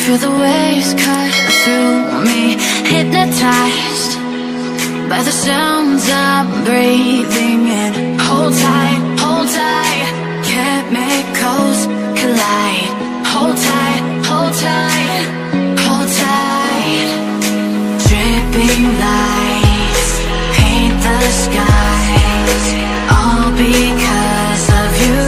Feel the waves cut through me, hypnotized by the sounds I'm breathing in. Hold tight, chemicals collide. Hold tight, hold tight, hold tight. Dripping lights paint the skies, all because of you.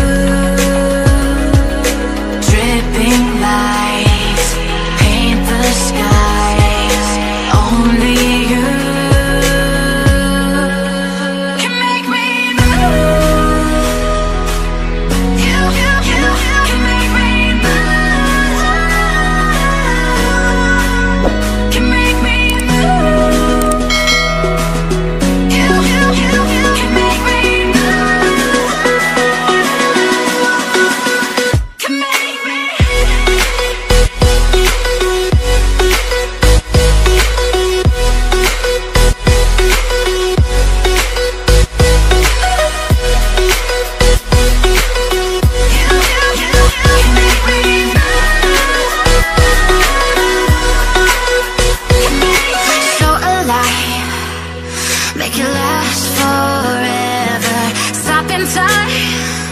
Dripping lights paint the skies, only you can make me move. You can make me move. Can make me move. You can make me move. Can make me. So alive, make it last forever. Stop in time,